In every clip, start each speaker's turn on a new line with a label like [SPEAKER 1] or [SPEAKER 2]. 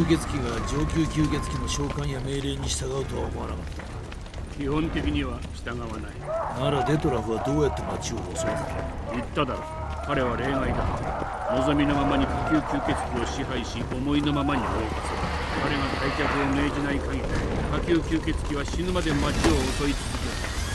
[SPEAKER 1] 血鬼が上級吸血鬼の召喚や命令に従うとは思わなかった。
[SPEAKER 2] 基本的には従わない。
[SPEAKER 1] ならデトラフはどうやって町を襲わせた？
[SPEAKER 2] 言っただろ、彼は例外だ。望みのままに下級吸血鬼を支配し、思いのままに動かす。彼が退却を命じない限り、下級吸血鬼は死ぬまで町を襲い続ける。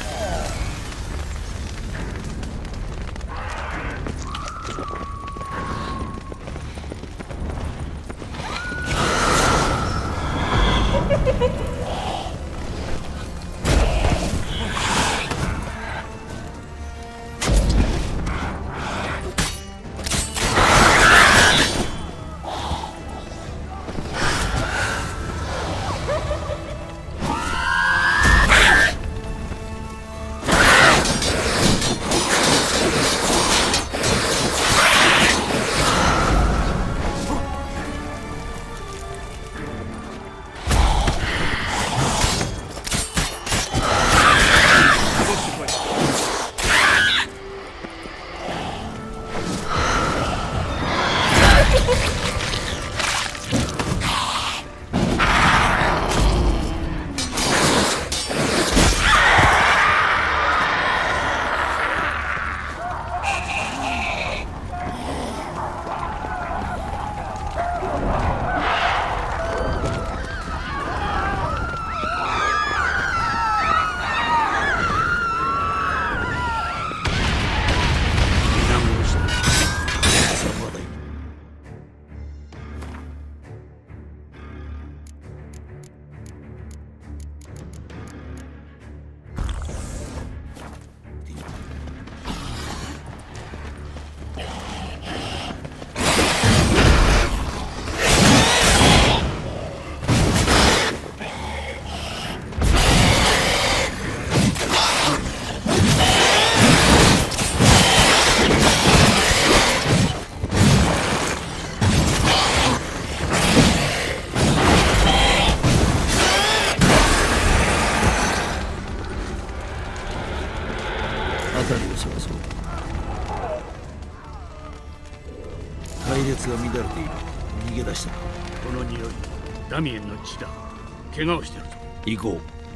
[SPEAKER 1] 隊列が乱れている。逃げ出した。
[SPEAKER 2] この匂い、ダミエンの血だ。怪我をしてるぞ。
[SPEAKER 1] 行こう。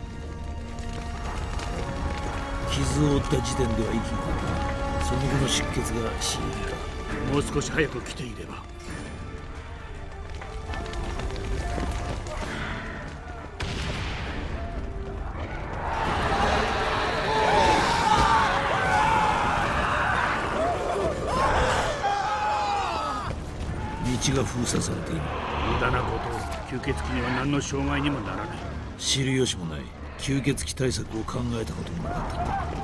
[SPEAKER 1] 傷を負った時点では息がその後の出血が死因だ。
[SPEAKER 2] もう少し早く来ていれば。
[SPEAKER 1] 道が封鎖されている。
[SPEAKER 2] 無駄なことを。吸血鬼には何の障害にもならない。
[SPEAKER 1] 知る由もない。吸血鬼対策を考えたこともなかったんだ。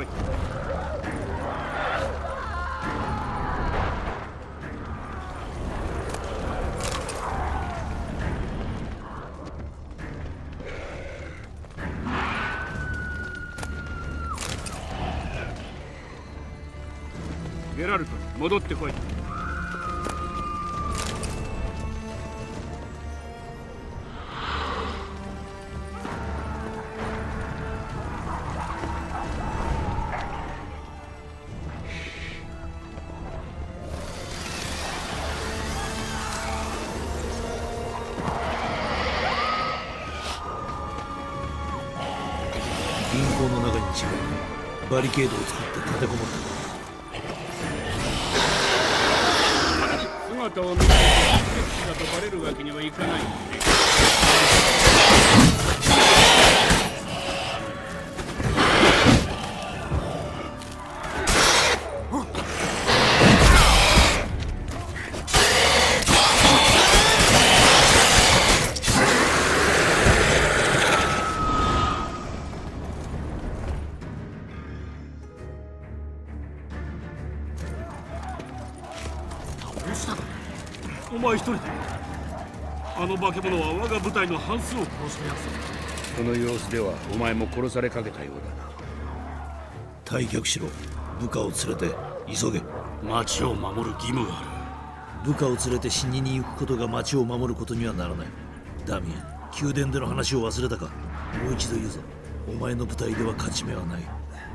[SPEAKER 2] い。ゲラルト、戻ってこい。
[SPEAKER 1] 銀行の中に違いない。バリケードを作って立てこもった。
[SPEAKER 2] 姿を見られてだとバレるわけにはいかないので。お前一人で。あの化け物は我が部隊の半数を殺したやつだ。この様子ではお前も殺されかけたようだな。
[SPEAKER 1] 退却しろ。部下を連れて急げ。
[SPEAKER 2] 町を守る義務があ
[SPEAKER 1] る。部下を連れて死にに行くことが町を守ることにはならない。ダミアン、宮殿での話を忘れたか。もう一度言うぞ。お前の部隊では勝ち目はない。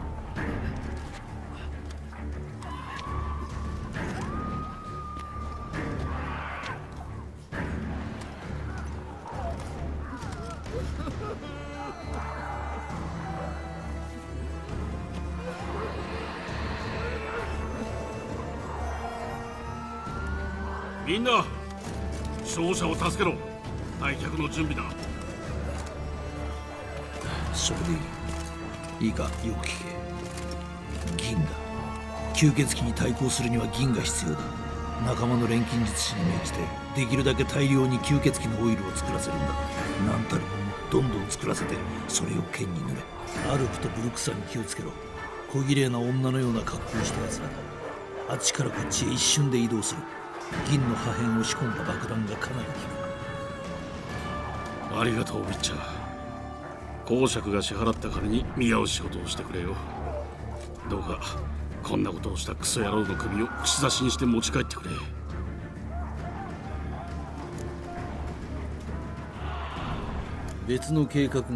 [SPEAKER 2] みんな、勝者を助けろ。退却の準備だ。
[SPEAKER 1] それでいい。いいか、よく聞け。銀だ。吸血鬼に対抗するには銀が必要だ。仲間の錬金術師に命じて、できるだけ大量に吸血鬼のオイルを作らせるんだ。何たるもどんどん作らせて、それを剣に塗れ。アルプとブルックさんに気をつけろ。小綺麗な女のような格好をした奴らだ。あっちからこっちへ一瞬で移動する。銀の破片を仕込んだ爆弾がかなり効
[SPEAKER 2] く。ありがとう、ビッチャー。公爵が支払った金に見合う仕事をしてくれよ。どうかこんなことをしたクソ野郎の首を串刺しにして持ち帰ってくれ。
[SPEAKER 1] 別の計画がある。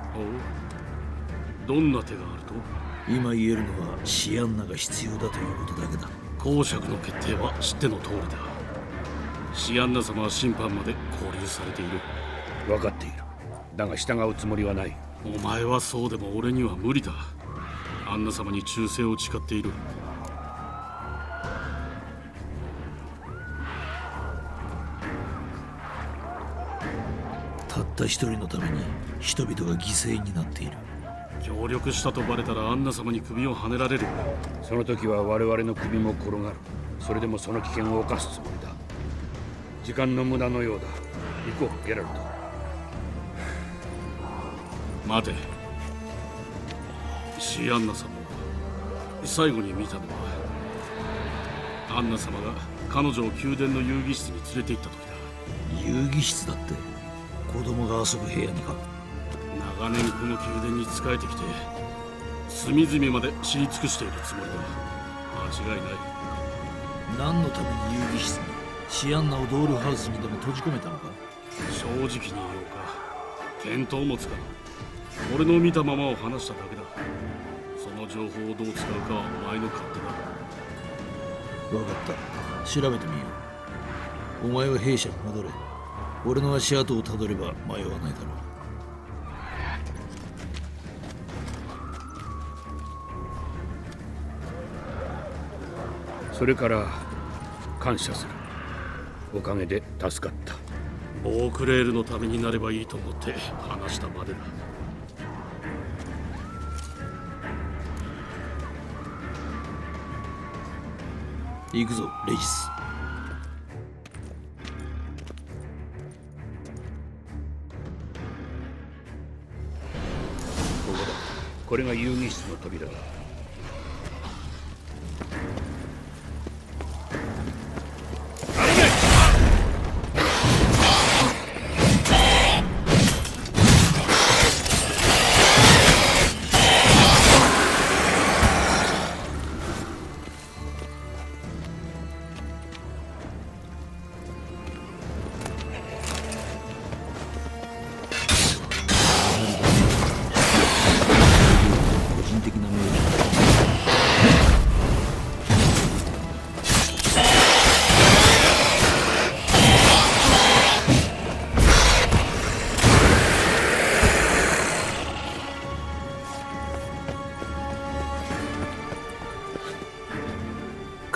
[SPEAKER 2] おう、どんな手があると？
[SPEAKER 1] 今言えるのはシアンナが必要だということだけだ。
[SPEAKER 2] 公爵の決定は知っての通りだ。シアンナ様は審判まで拘留されている。分かっている。だが従うつもりはない。お前はそうでも俺には無理だ。アンナ様に忠誠を誓っている。
[SPEAKER 1] たった一人のために人々が犠牲になっている。
[SPEAKER 2] 協力したとバレたらアンナ様に首をはねられる。その時は我々の首も転がる。それでもその危険を冒すつもりだ。時間の無駄のようだ。行こう、ゲラルト。待て。シアンナ様を最後に見たのはアンナ様が彼女を宮殿の遊戯室に連れて行った時だ。
[SPEAKER 1] 遊戯室だって？子供が遊ぶ部屋にか？
[SPEAKER 2] 長年この宮殿に仕えてきて隅々まで知り尽くしているつもりだ。間違いない。
[SPEAKER 1] 何のために遊戯室に？シアンナをドールハウスにでも閉じ込めたのか？
[SPEAKER 2] 正直に言おうか、見当もつかない。俺の見たままを話しただけだ。その情報をどう使うかはお前の勝手だ。
[SPEAKER 1] 分かった。調べてみよう。お前は兵舎に戻れ。俺の足跡をたどれば迷わないだろ
[SPEAKER 2] う。それから感謝する。おかげで助かった。オークレールのためになればいいと思って話したまでだ。
[SPEAKER 1] 行くぞ、レジス。
[SPEAKER 2] ここだ。これが遊戯室の扉だ。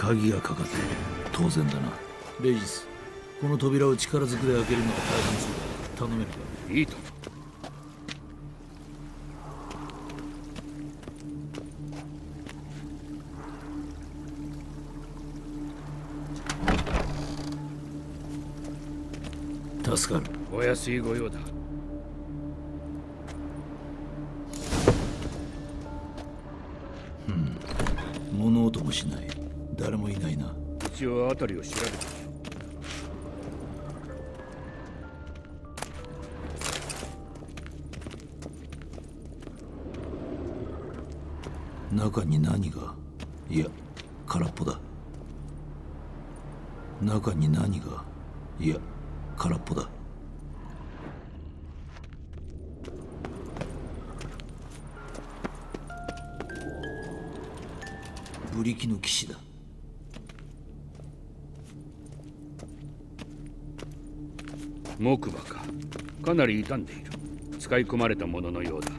[SPEAKER 1] 鍵がかかってる。当然だな。レジス、この扉を力ずくで開けるのが大変そうだ。頼めるか。
[SPEAKER 2] いいとも。
[SPEAKER 1] 助かる。
[SPEAKER 2] お安いご用だ。
[SPEAKER 1] 物音もしない。誰もいないな。
[SPEAKER 2] 一応辺りを調べて
[SPEAKER 1] みよう。中に何が？いや、空っぽだ。中に何が？いや、空っぽだ。ブリキの騎士だ。
[SPEAKER 2] 木馬か。かなり傷んでいる。使い込まれたもののようだ。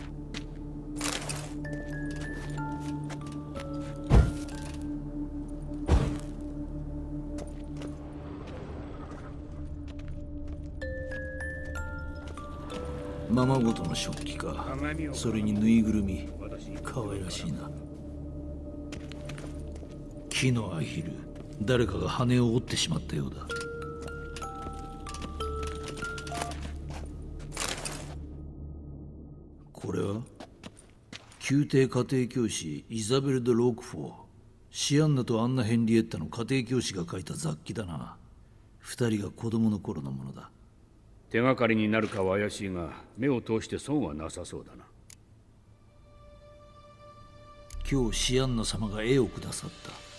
[SPEAKER 1] ままごとの食器か。それにぬいぐるみ。かわいらしいな。木のアヒル。誰かが羽を折ってしまったようだ。これは宮廷家庭教師イザベル・ド・ロークフォー。シアンナとアンナ・ヘンリエッタの家庭教師が書いた雑記だな。二人が子供の頃のものだ。
[SPEAKER 2] 手がかりになるかは怪しいが、目を通して損はなさそうだな。
[SPEAKER 1] 今日シアンナ様が絵をくださった。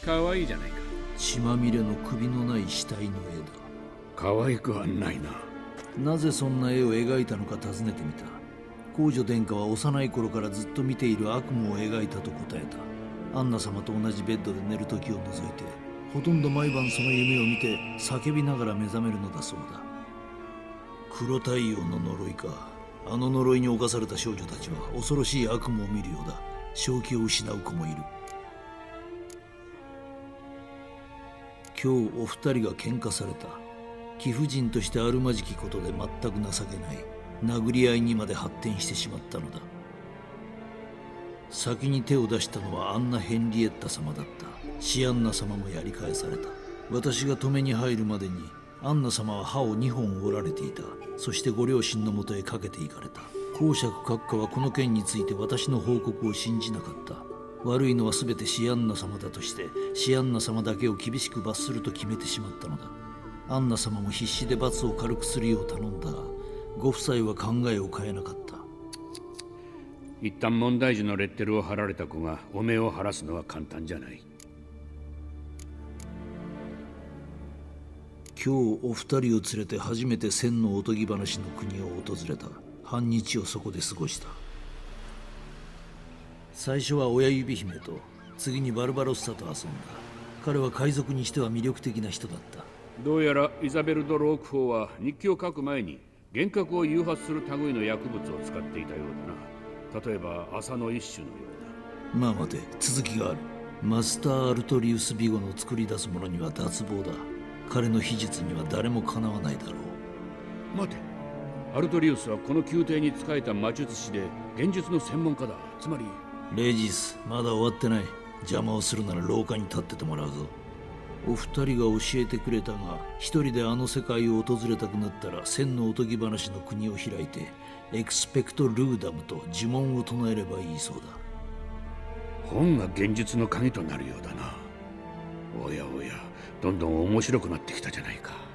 [SPEAKER 2] 可愛いじゃないか。
[SPEAKER 1] 血まみれの首のない死体の絵だ。
[SPEAKER 2] 可愛くはないな。
[SPEAKER 1] なぜそんな絵を描いたのか尋ねてみた。皇女殿下は幼い頃からずっと見ている悪夢を描いたと答えた。アンナ様と同じベッドで寝る時を除いて、ほとんど毎晩その夢を見て叫びながら目覚めるのだそうだ。黒太陽の呪いか。あの呪いに侵された少女たちは恐ろしい悪夢を見るようだ。正気を失う子もいる。今日お二人が喧嘩された。貴婦人としてあるまじきことで全く情けない。殴り合いにまで発展してしまったのだ。先に手を出したのはアンナ・ヘンリエッタ様だった。シアンナ様もやり返された。私が止めに入るまでにアンナ様は歯を2本折られていた。そしてご両親のもとへかけていかれた。公爵閣下はこの件について私の報告を信じなかった。悪いのは全てシアンナ様だとしてシアンナ様だけを厳しく罰すると決めてしまったのだ。アンナ様も必死で罰を軽くするよう頼んだが、ご夫妻は考えを変えなかった。
[SPEAKER 2] 一旦問題児のレッテルを貼られた子が汚名を晴らすのは簡単じゃない。
[SPEAKER 1] 今日お二人を連れて初めて千のおとぎ話の国を訪れた。半日をそこで過ごした。最初は親指姫と、次にバルバロッサと遊んだ。彼は海賊にしては魅力的な人だった。
[SPEAKER 2] どうやらイザベル・ド・ロークフォーは日記を書く前に幻覚を誘発する類の薬物を使っていたようだな。例えば麻の一種のよ
[SPEAKER 1] うだ。まあ待て、続きがある。マスター・アルトリウス・ビゴの作り出すものには脱帽だ。彼の秘術には誰もかなわないだろ
[SPEAKER 2] う。待て、アルトリウスはこの宮廷に仕えた魔術師で現実の専門家だ。つまり
[SPEAKER 1] レジス、まだ終わってない。邪魔をするなら廊下に立っててもらうぞ。お二人が教えてくれたが、一人であの世界を訪れたくなったら千のおとぎ話の国を開いてエクスペクト・ルーダムと呪文を唱えればいいそうだ。
[SPEAKER 2] 本が現実の鍵となるようだな。おやおや、どんどん面白くなってきたじゃないか。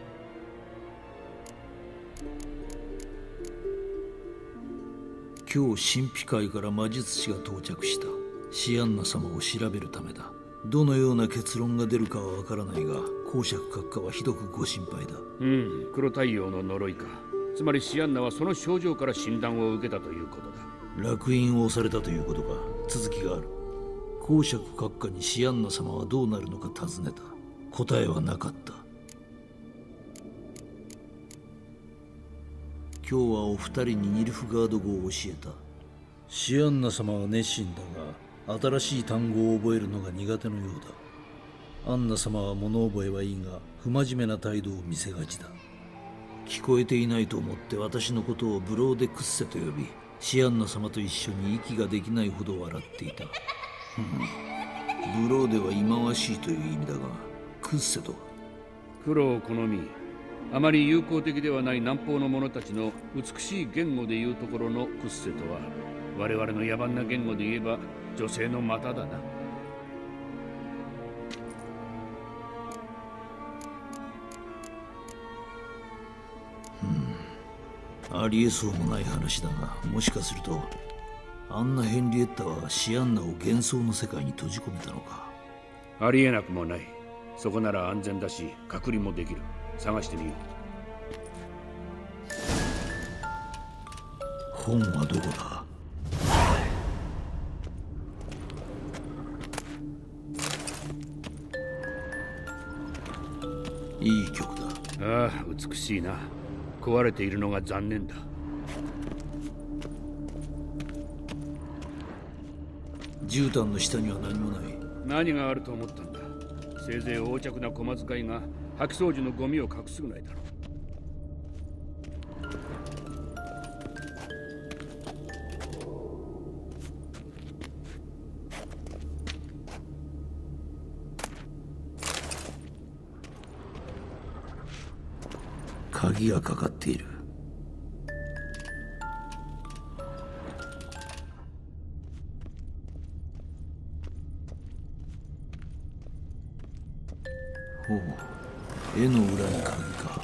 [SPEAKER 1] 今日神秘界から魔術師が到着した。シアンナ様を調べるためだ。どのような結論が出るかはわからないが、公爵閣下はひどくご心配だ。
[SPEAKER 2] 黒太陽の呪いか。つまりシアンナはその症状から診断を受けたということだ。
[SPEAKER 1] 烙印を押されたということか。続きがある。公爵閣下にシアンナ様はどうなるのか尋ねた。答えはなかった。今日はお二人にニルフガード語を教えた。シアンナ様は熱心だが、新しい単語を覚えるのが苦手のようだ。 アンナ様は物覚えはいいが不真面目な態度を見せがちだ。聞こえていないと思って私のことをブローデクッセと呼び、シアンナ様と一緒に息ができないほど笑っていた。ブローデは忌まわしいという意味だが、クッセとは
[SPEAKER 2] 黒を好み、あまり友好的ではない南方の者たちの美しい言語でいうところのクッセとは、我々の野蛮な言語で言えば女性の股だな。
[SPEAKER 1] ありえそうもない話だが、もしかするとあんなヘンリエッタはシアンナを幻想の世界に閉じ込めたのか。
[SPEAKER 2] ありえなくもない。そこなら安全だし隔離もできる。探してみよ
[SPEAKER 1] う。本はどこだ。いい曲だ。
[SPEAKER 2] ああ、美しいな。壊れているのが残念だ。
[SPEAKER 1] 絨毯の下には何もない。
[SPEAKER 2] 何があると思ったんだ。せいぜい横着な小遣いが掃き掃除のゴミを隠すぐらいだろう。
[SPEAKER 1] 鍵がかかっている。ほう、絵の裏に鍵か。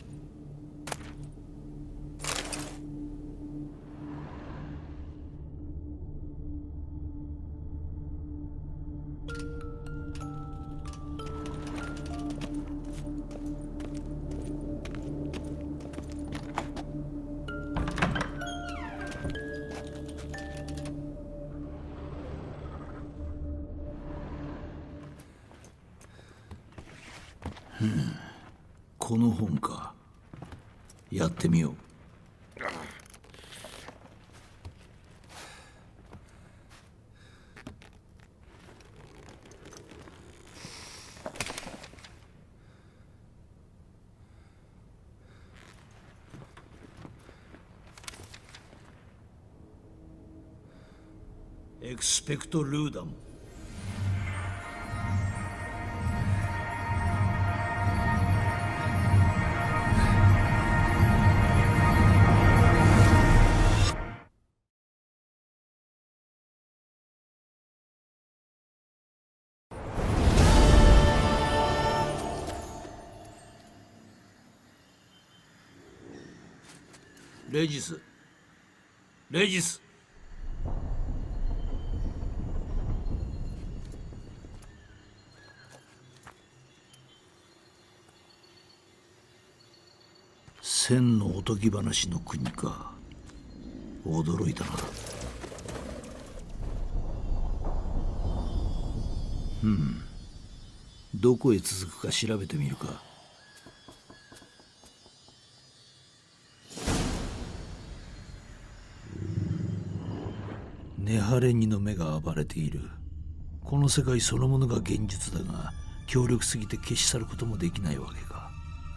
[SPEAKER 1] この本か。やってみよう。エクスペクト・ルーダム。レジス、レジス。千のおとぎ話の国か。驚いたな。どこへ続くか調べてみるか。ネハレニの目が暴れている。この世界そのものが現実だが、強力すぎて消し去ることもできないわけか。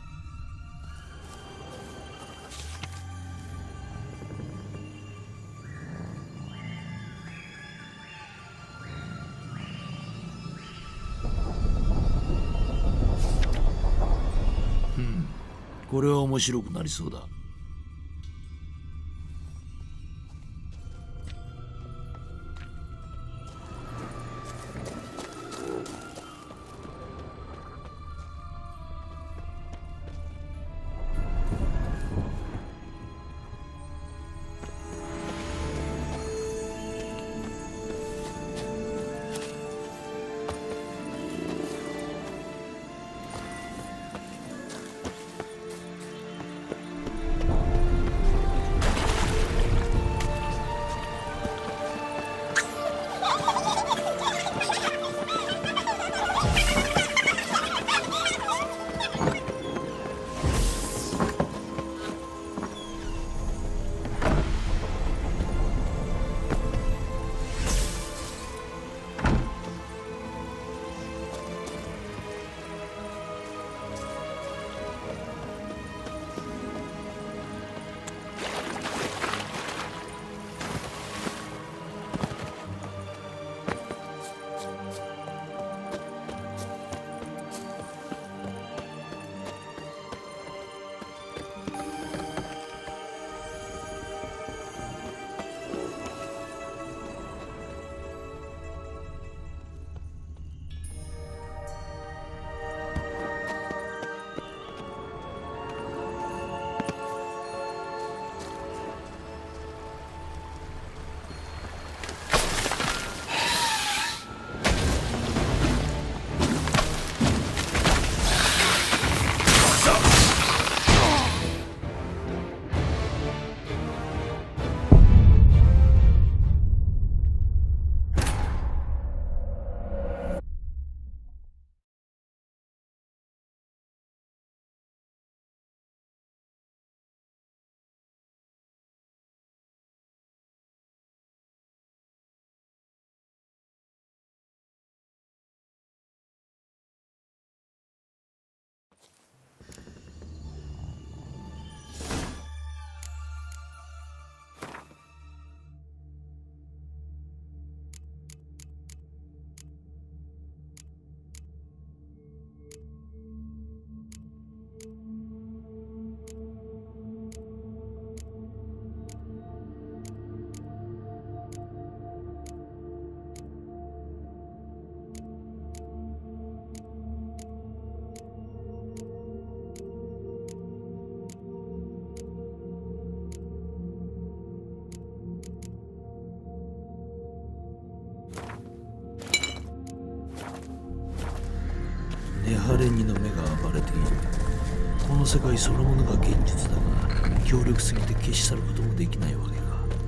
[SPEAKER 1] これは面白くなりそうだ。 ネハレニの目が暴れている。この世界そのものが現実だが、強力すぎて消し去ることもできないわけか。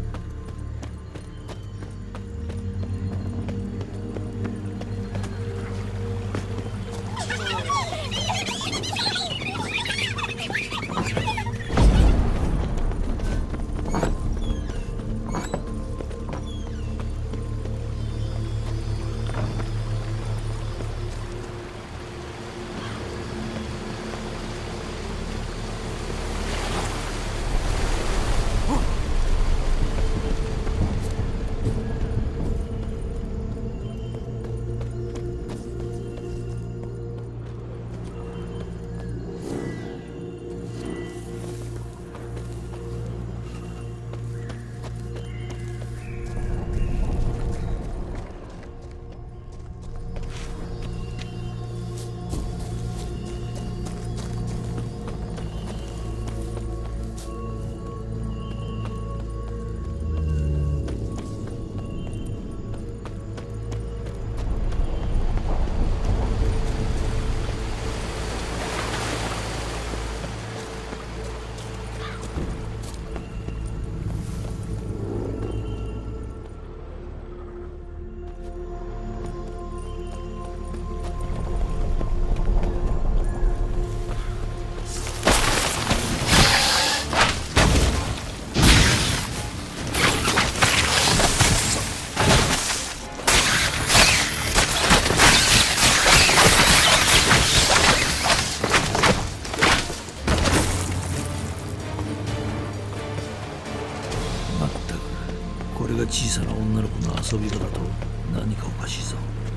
[SPEAKER 1] 小さな女の子の遊び場だと何かおかしいぞ。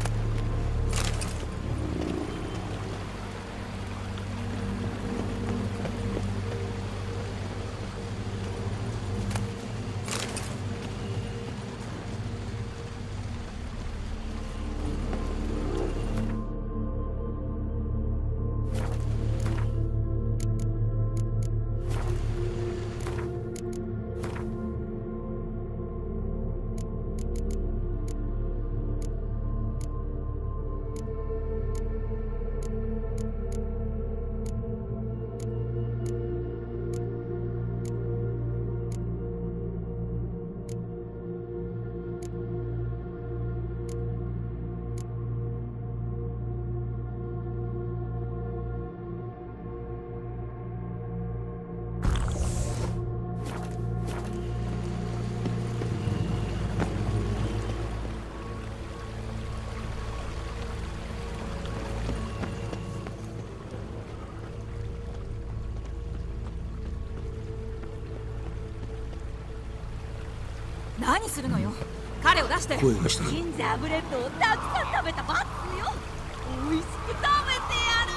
[SPEAKER 3] 何するのよ。彼を出して。
[SPEAKER 1] 声がした。
[SPEAKER 3] ジンジャーブレッドをたくさん食べたバッツよ。美味しく食べてやる。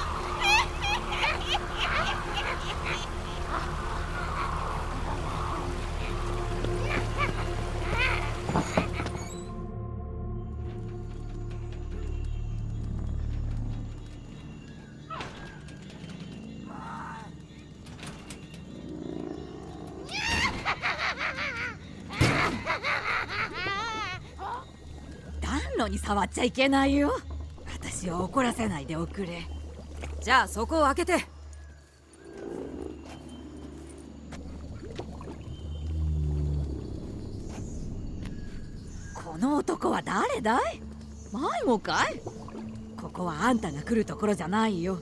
[SPEAKER 3] 暖炉に触っちゃいけないよ。私を怒らせないでおくれ。じゃあそこを開けて。この男は誰だい？迷子かい？ここはあんたが来るところじゃないよ。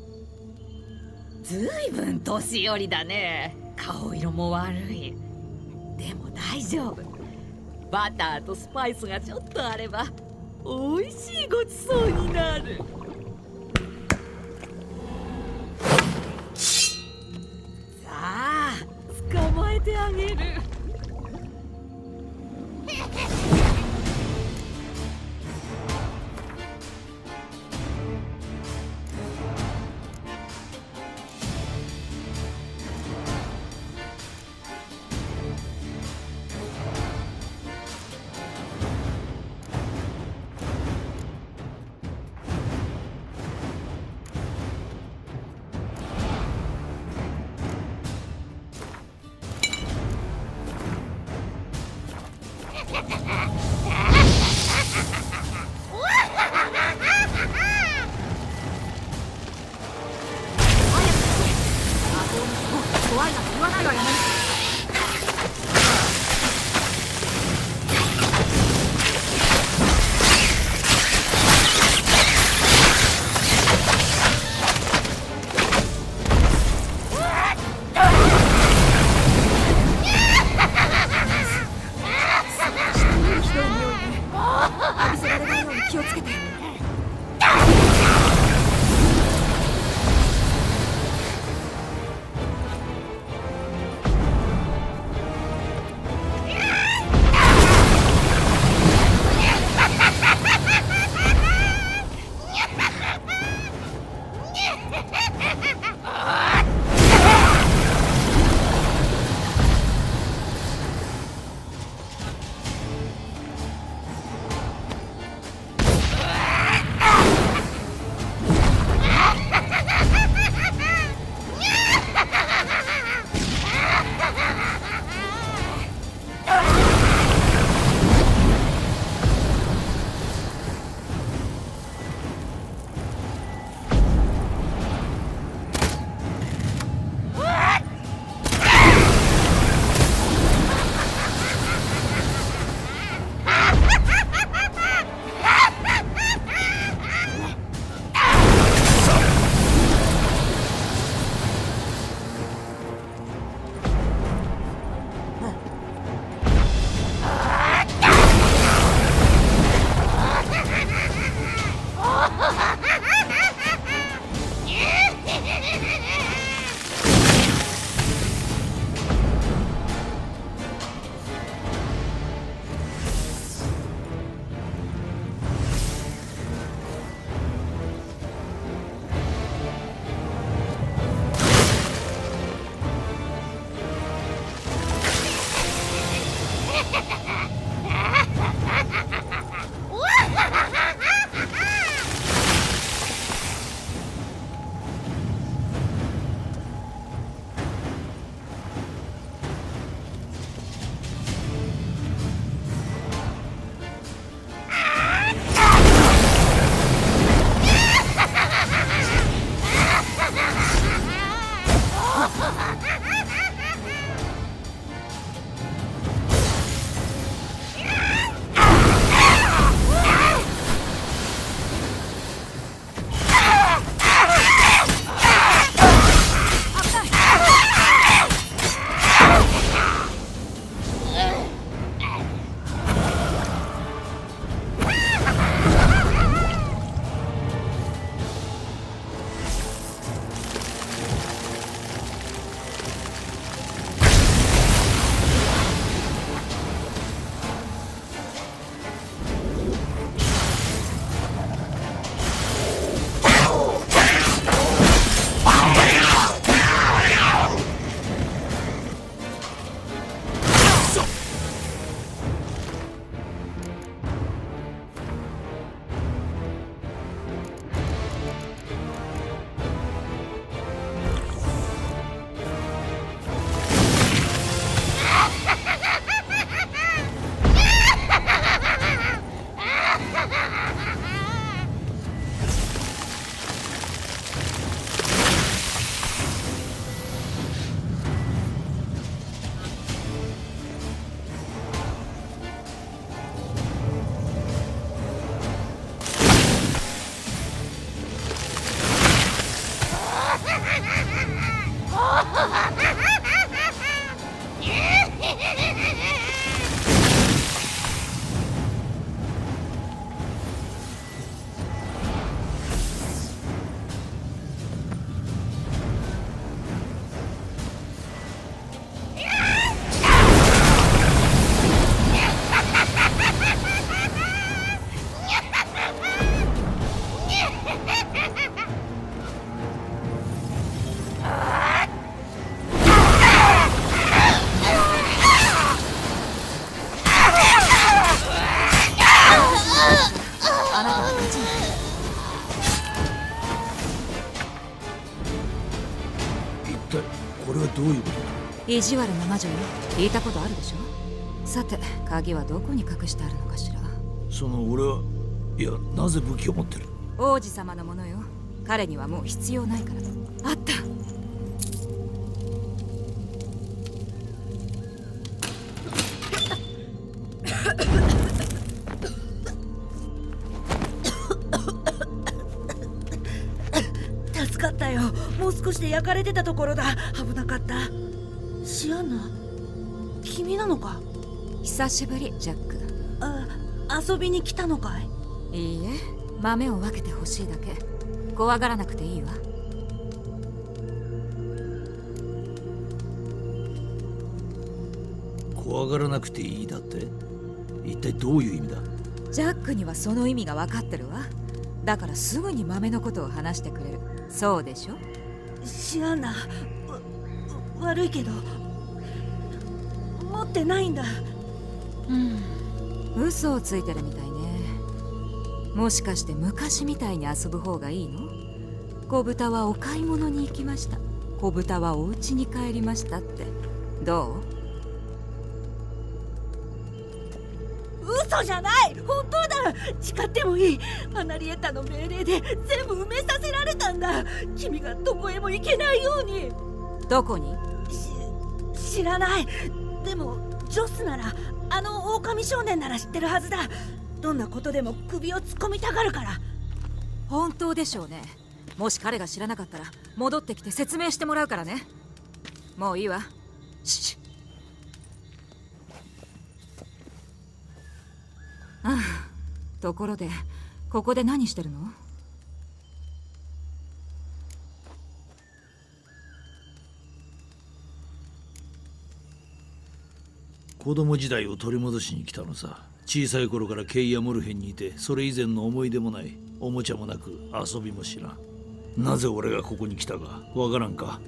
[SPEAKER 3] ずいぶん年寄りだね。顔色も悪い。でも大丈夫。バターとスパイスがちょっとあれば美味しいごちそうになる。さあ捕まえてあげる。
[SPEAKER 1] これはどういうことだ？
[SPEAKER 4] 意地悪な魔女よ。聞いたことあるでしょ。さて、鍵はどこに隠してあるのかしら。
[SPEAKER 1] 俺は、いや、なぜ武器を持ってる？
[SPEAKER 4] 王子様のものよ。彼にはもう必要ないから。あった。
[SPEAKER 5] 助かったよ。もう少しで焼かれてたところだ。危なかった。シアンナ、君なのか？
[SPEAKER 4] 久しぶり、ジャック。
[SPEAKER 5] 遊びに来たのかい？
[SPEAKER 4] いいえ、豆を分けてほしいだけ。怖がらなくていいわ。
[SPEAKER 1] 怖がらなくていいだって？一体どういう意味だ？
[SPEAKER 4] ジャックにはその意味が分かってるわ。だからすぐに豆のことを話してくれる。そうでしょ？
[SPEAKER 5] シアンナ、悪いけど持ってないんだ。
[SPEAKER 4] 嘘をついてるみたいね。もしかして昔みたいに遊ぶ方がいいの？子豚はお買い物に行きました、子豚はお家に帰りましたって。どう？
[SPEAKER 5] 嘘じゃない、本当だ。誓ってもいい。アナリエッタの命令で全部埋めさせられたんだ。君がどこへも行けないように。
[SPEAKER 4] どこに？
[SPEAKER 5] 知らない。でもジョスなら、あの狼少年なら知ってるはずだ。どんなことでも首を突っ込みたがるから。
[SPEAKER 4] 本当でしょうね。もし彼が知らなかったら戻ってきて説明してもらうからね。もういいわ。ところで、ここで何してるの？
[SPEAKER 1] 子供時代を取り戻しに来たのさ。小さい頃からケイやモルヘンにいて、それ以前の思い出もない。おもちゃもなく遊びも知らん。なぜ俺がここに来たかわからんか？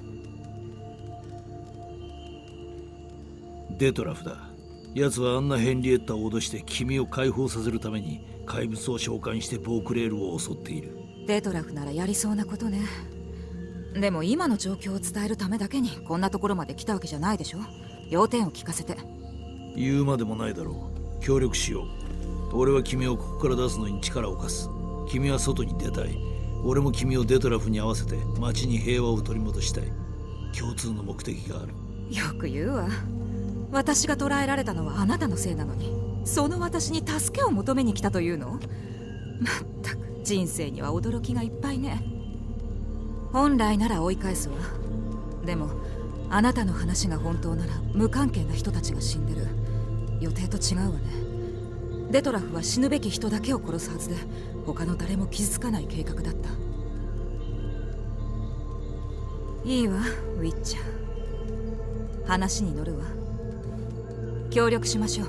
[SPEAKER 1] デトラフだ。奴はあんなヘンリエッタを脅して君を解放させるために怪物を召喚してボークレールを襲っている。
[SPEAKER 4] デトラフならやりそうなことね。でも今の状況を伝えるためだけにこんなところまで来たわけじゃないでしょ。要点を聞かせて。
[SPEAKER 1] 言うまでもないだろう。協力しよう。俺は君をここから出すのに力を貸す。君は外に出たい。俺も君をデトラフに合わせて町に平和を取り戻したい。共通の目的がある。
[SPEAKER 4] よく言うわ。私が捕らえられたのはあなたのせいなのに、その私に助けを求めに来たというの？まったく人生には驚きがいっぱいね。本来なら追い返すわ。でもあなたの話が本当なら無関係な人たちが死んでる。予定と違うわね。デトラフは死ぬべき人だけを殺すはずで、他の誰も傷つかない計画だった。いいわ、ウィッチャー。話に乗るわ。協力しましょう。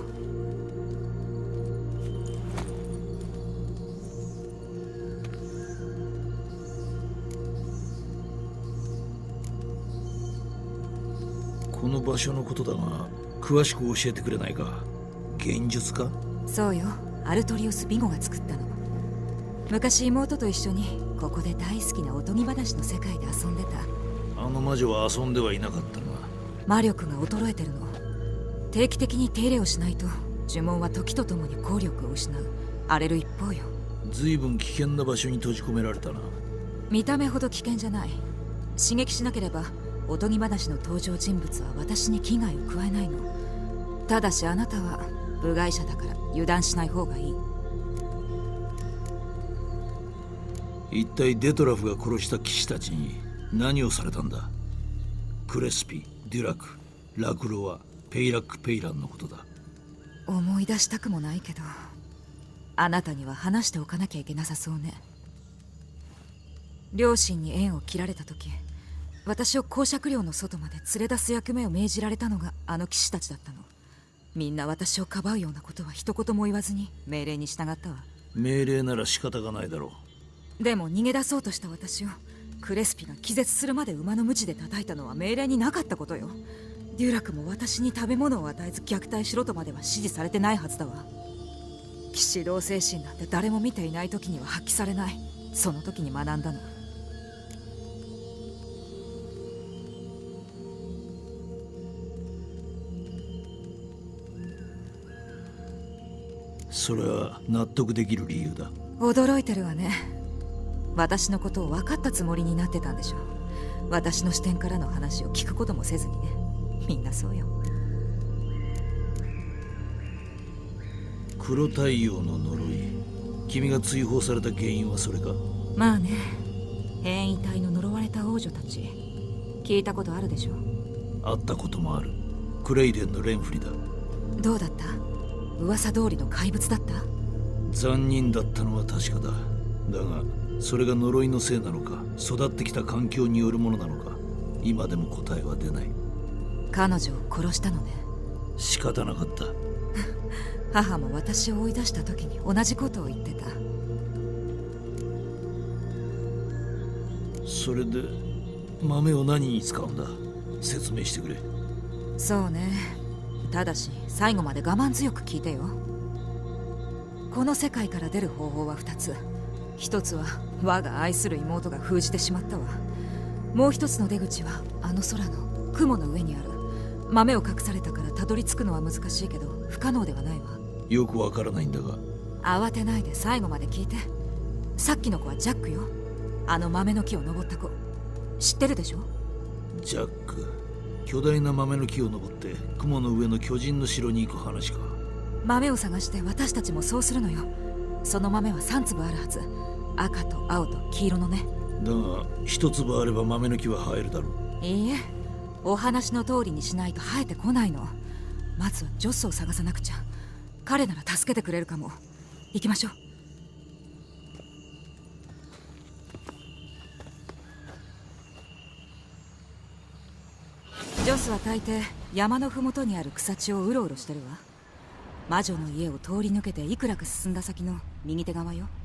[SPEAKER 1] この場所のことだが、詳しく教えてくれないか？幻術か？
[SPEAKER 4] そうよ、アルトリオス・ビゴが作ったの。昔妹と一緒にここで大好きなおとぎ話の世界で遊んでた。
[SPEAKER 1] あの魔女は遊んではいなかったが。
[SPEAKER 4] 魔力が衰えてるの。定期的に手入れをしないと呪文は時とともに効力を失う。荒れる一方よ。
[SPEAKER 1] 随分危険な場所に閉じ込められたな。
[SPEAKER 4] 見た目ほど危険じゃない。刺激しなければおとぎ話の登場人物は私に危害を加えないの。ただしあなたは部外者だから油断しない方がいい。
[SPEAKER 1] 一体デトラフが殺した騎士たちに何をされたんだ？クレスピ、デュラク、ラクロワ、ペイラック・ペイランのことだ。
[SPEAKER 4] 思い出したくもないけど、あなたには話しておかなきゃいけなさそうね。両親に縁を切られた時、私を公爵領の外まで連れ出す役目を命じられたのがあの騎士たちだったの。みんな私をかばうようなことは一言も言わずに命令に従ったわ。
[SPEAKER 1] 命令なら仕方がないだろ
[SPEAKER 4] う。でも逃げ出そうとした私をクレスピが気絶するまで馬の鞭で叩いたのは命令になかったことよ。デュラクも私に食べ物を与えず虐待しろとまでは指示されてないはずだわ。騎士道精神なんて誰も見ていない時には発揮されない。その時に学んだの。
[SPEAKER 1] それは納得できる理由だ。
[SPEAKER 4] 驚いてるわね。私のことを分かったつもりになってたんでしょ。私の視点からの話を聞くこともせずにね。みんなそうよ。
[SPEAKER 1] 黒太陽の呪い、君が追放された原因はそれか？
[SPEAKER 4] まあね、変異体の呪われた王女たち、聞いたことあるでしょ。
[SPEAKER 1] 会ったこともある。クレイデンのレンフリだ。
[SPEAKER 4] どうだった？噂通りの怪物だった？
[SPEAKER 1] 残忍だったのは確かだ。だがそれが呪いのせいなのか、育ってきた環境によるものなのか、今でも答えは出ない。
[SPEAKER 4] 彼女を殺したのね。
[SPEAKER 1] 仕方なかった。
[SPEAKER 4] 母も私を追い出した時に同じことを言ってた。
[SPEAKER 1] それで豆を何に使うんだ？説明してくれ。
[SPEAKER 4] そうね。ただし最後まで我慢強く聞いてよ。この世界から出る方法は2つ。一つは我が愛する妹が封じてしまったわ。もう一つの出口はあの空の雲の上にある。豆を隠されたからたどり着くのは難しいけど不可能ではないわ。
[SPEAKER 1] よくわからないんだが。
[SPEAKER 4] 慌てないで最後まで聞いて。さっきの子はジャックよ。あの豆の木を登った子、知ってるでしょ？
[SPEAKER 1] ジャック、巨大な豆の木を登って雲の上の巨人の城に行く話か。
[SPEAKER 4] 豆を探して私たちもそうするのよ。その豆は3粒あるはず。赤と青と黄色のね。
[SPEAKER 1] だが1粒あれば豆の木は生えるだろう。
[SPEAKER 4] いいえ、お話の通りにしないと生えてこないの。まずはジョスを探さなくちゃ。彼なら助けてくれるかも。行きましょう。ジョスは大抵山のふもとにある草地をうろうろしてるわ。魔女の家を通り抜けていくらか進んだ先の右手側よ。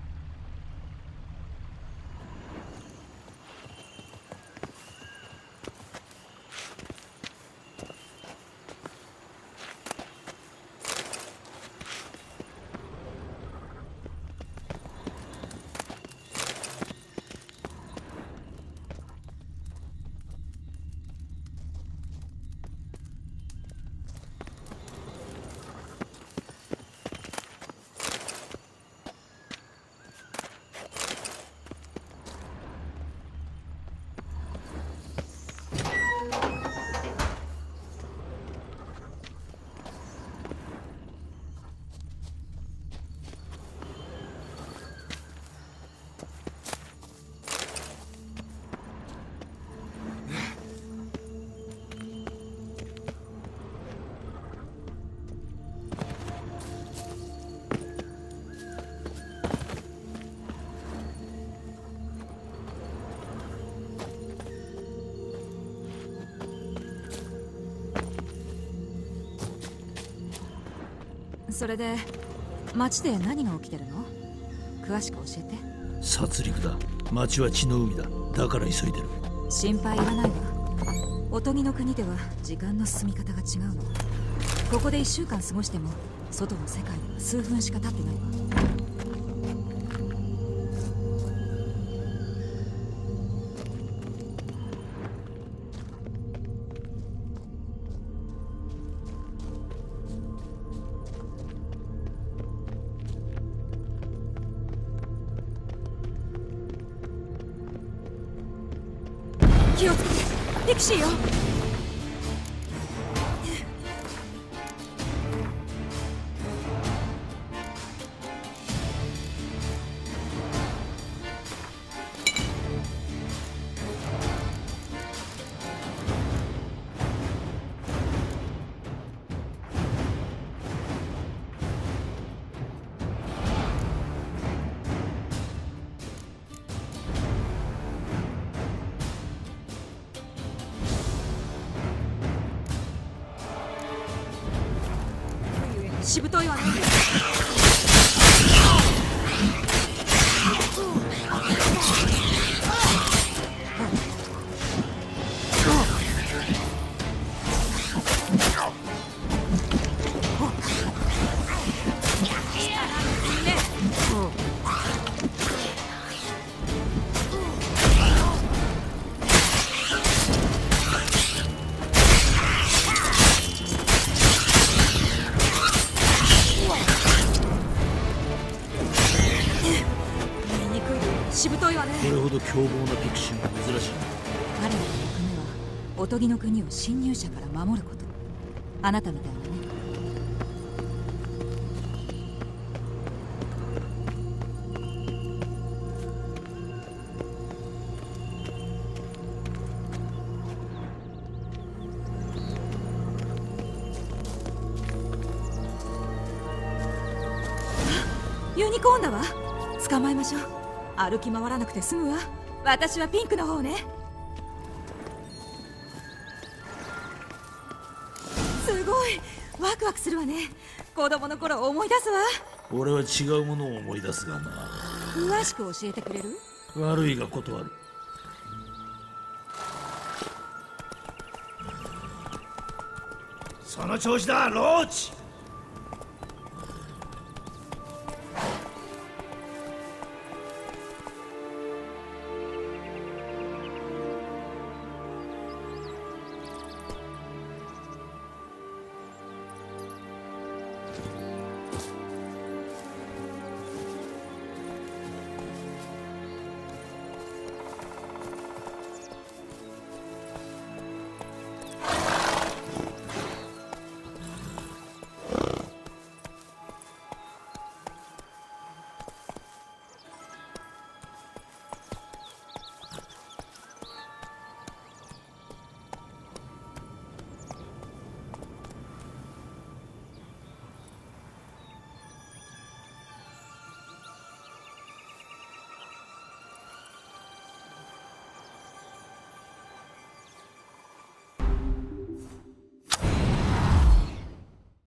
[SPEAKER 4] それで町で何が起きてるの？詳しく教えて。
[SPEAKER 1] 殺戮だ。町は血の海だ。だから急いでる。
[SPEAKER 4] 心配いらないわ。おとぎの国では時間の進み方が違うの。ここで1週間過ごしても外の世界では数分しか経ってないわ。気をつけて、ピクシーよ。しぶといわね。 いわね。
[SPEAKER 1] これほど凶暴なピクシーは珍しい。
[SPEAKER 4] 彼らの役目はおとぎの国を侵入者から守ること。あなたみたいなね。ユニコーンだわ。捕まえましょう。歩き回らなくて済むわ。私はピンクの方ね。すごいワクワクするわね。子供の頃思い出すわ。
[SPEAKER 1] 俺は違うものを思い出すがな。
[SPEAKER 4] 詳しく教えてくれる？
[SPEAKER 1] 悪いが断る。その調子だローチ。